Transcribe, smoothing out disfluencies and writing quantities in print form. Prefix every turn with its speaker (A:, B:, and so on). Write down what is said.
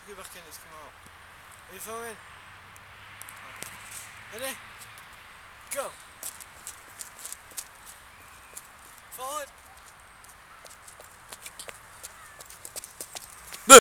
A: rüber können, das können wir auch. Wir fangen. Ready? Go!